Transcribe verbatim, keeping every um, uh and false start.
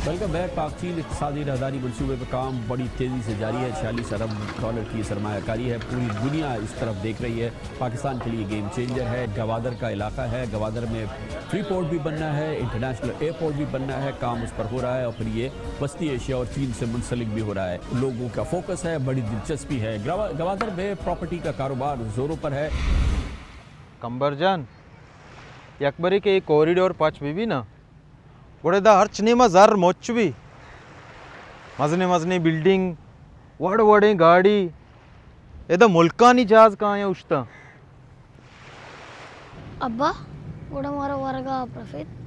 Welcome back. पाक चीन इक़्तिसादी राहदारी मनसूबे पर काम बड़ी तेज़ी से जारी है। छियालीस अरब डॉलर की सरमायाकारी है। पूरी दुनिया इस तरफ देख रही है। पाकिस्तान के लिए गेम चेंजर है। गवादर का इलाका है। गवादर में फ्री पोर्ट भी बनना है, इंटरनेशनल एयरपोर्ट भी बनना है। काम उस पर हो रहा है और फिर ये वस्ती एशिया और चीन से मुंसलिक भी हो रहा है। लोगों का फोकस है, बड़ी दिलचस्पी है। गवादर में प्रॉपर्टी का कारोबार जोरों पर है। कंबरजान यकबरी के कॉरिडोर पाच भी ना वड़ेदा हर्चने में जार मोच भी मजने मजने बिल्डिंग वड़ वड़े गाड़ी एदा मुल्कानी जहाज कहाँ है उश्ता अब्बा वड़ा मारा वारगा प्रफित